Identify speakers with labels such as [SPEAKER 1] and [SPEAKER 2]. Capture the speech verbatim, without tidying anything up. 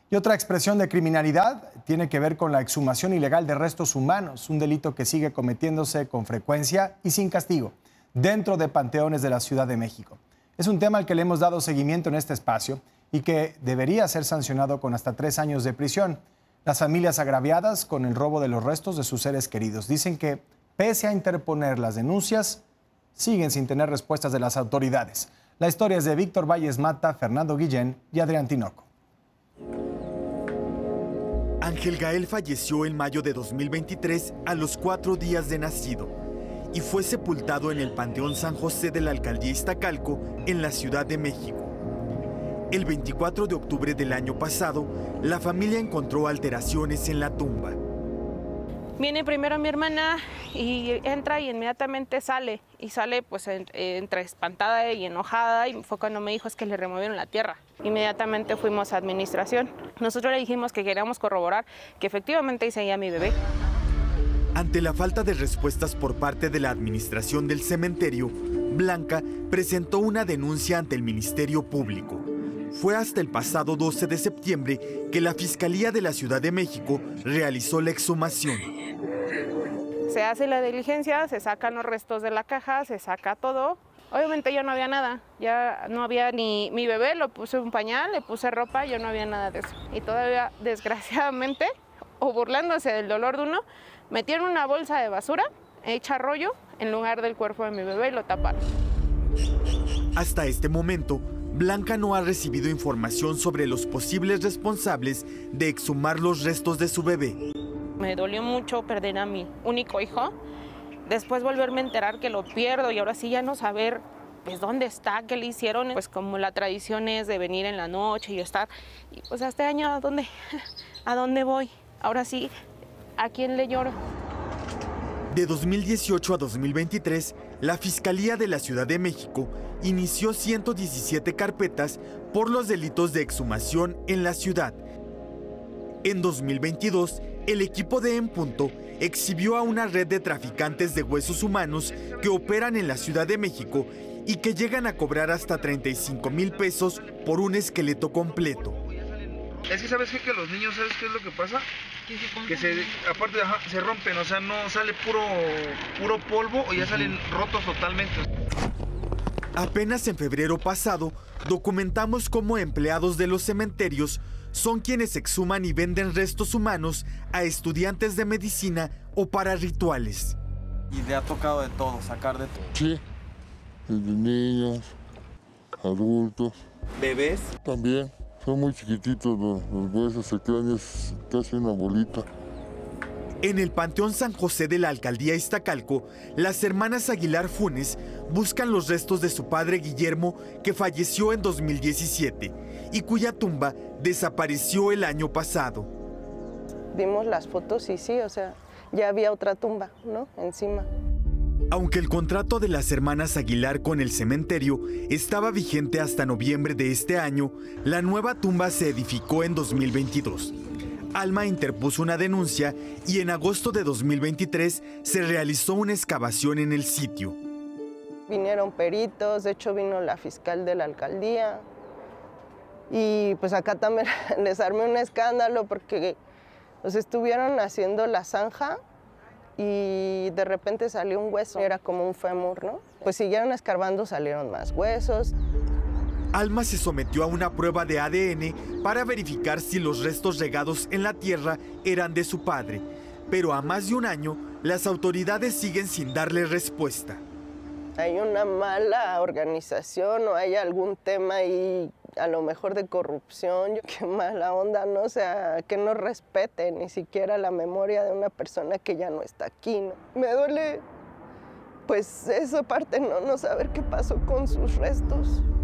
[SPEAKER 1] Y otra expresión de criminalidad tiene que ver con la exhumación ilegal de restos humanos, un delito que sigue cometiéndose con frecuencia y sin castigo dentro de panteones de la Ciudad de México. Es un tema al que le hemos dado seguimiento en este espacio y que debería ser sancionado con hasta tres años de prisión. Las familias agraviadas con el robo de los restos de sus seres queridos dicen que, pese a interponer las denuncias, siguen sin tener respuestas de las autoridades. La historia es de Víctor Valles Mata, Fernando Guillén y Adrián Tinoco.
[SPEAKER 2] Ángel Gael falleció en mayo de dos mil veintitrés a los cuatro días de nacido y fue sepultado en el Panteón San José de la Alcaldía Iztacalco, en la Ciudad de México. El veinticuatro de octubre del año pasado, la familia encontró alteraciones en la tumba.
[SPEAKER 3] Viene primero mi hermana y entra y inmediatamente sale. Y sale pues entre espantada y enojada, y fue cuando me dijo es que le removieron la tierra. Inmediatamente fuimos a administración. Nosotros le dijimos que queríamos corroborar que efectivamente ahí seguía mi bebé.
[SPEAKER 2] Ante la falta de respuestas por parte de la administración del cementerio, Blanca presentó una denuncia ante el Ministerio Público. Fue hasta el pasado doce de septiembre que la Fiscalía de la Ciudad de México realizó la exhumación.
[SPEAKER 3] Se hace la diligencia, se sacan los restos de la caja, se saca todo. Obviamente ya no había nada, ya no había ni mi bebé, le puse un pañal, le puse ropa, yo no había nada de eso. Y todavía, desgraciadamente, o burlándose del dolor de uno, metieron una bolsa de basura hecha rollo en lugar del cuerpo de mi bebé y lo taparon.
[SPEAKER 2] Hasta este momento, Blanca no ha recibido información sobre los posibles responsables de exhumar los restos de su bebé.
[SPEAKER 3] Me dolió mucho perder a mi único hijo, después volverme a enterar que lo pierdo y ahora sí ya no saber pues dónde está, qué le hicieron. Pues como la tradición es de venir en la noche y estar, y pues este año ¿a dónde, a dónde voy? Ahora sí, ¿a quién le lloro?
[SPEAKER 2] De dos mil dieciocho a dos mil veintitrés, la Fiscalía de la Ciudad de México inició ciento diecisiete carpetas por los delitos de exhumación en la ciudad. En dos mil veintidós, el equipo de En Punto exhibió a una red de traficantes de huesos humanos que operan en la Ciudad de México y que llegan a cobrar hasta treinta y cinco mil pesos por un esqueleto completo.
[SPEAKER 4] Es que sabes qué? Que los niños, ¿sabes qué es lo que pasa? Que se, aparte ajá, se rompen, o sea, no sale puro, puro polvo o ya salen rotos totalmente.
[SPEAKER 2] Apenas en febrero pasado, documentamos cómo empleados de los cementerios son quienes exhuman y venden restos humanos a estudiantes de medicina o para rituales.
[SPEAKER 5] Y le ha tocado de todo, sacar de todo.
[SPEAKER 6] Sí, desde niños, adultos.
[SPEAKER 5] ¿Bebés?
[SPEAKER 6] También, son muy chiquititos los, los huesos, se quedan es casi una bolita.
[SPEAKER 2] En el Panteón San José de la Alcaldía Iztacalco, las hermanas Aguilar Funes buscan los restos de su padre Guillermo, que falleció en dos mil diecisiete y cuya tumba desapareció el año pasado.
[SPEAKER 7] Vimos las fotos y sí, o sea, ya había otra tumba, ¿no? Encima.
[SPEAKER 2] Aunque el contrato de las hermanas Aguilar con el cementerio estaba vigente hasta noviembre de este año, la nueva tumba se edificó en dos mil veintidós. Alma interpuso una denuncia y en agosto de dos mil veintitrés se realizó una excavación en el sitio.
[SPEAKER 7] Vinieron peritos, de hecho vino la fiscal de la alcaldía y pues acá también les armé un escándalo porque pues, estuvieron haciendo la zanja y de repente salió un hueso, era como un fémur, ¿no? Pues siguieron escarbando, salieron más huesos.
[SPEAKER 2] Alma se sometió a una prueba de A D N para verificar si los restos regados en la tierra eran de su padre, pero a más de un año las autoridades siguen sin darle respuesta.
[SPEAKER 7] Hay una mala organización o hay algún tema ahí a lo mejor de corrupción, qué mala onda, ¿no? O sea, que no respete ni siquiera la memoria de una persona que ya no está aquí, ¿no? Me duele, pues, esa parte, ¿no? No saber qué pasó con sus restos.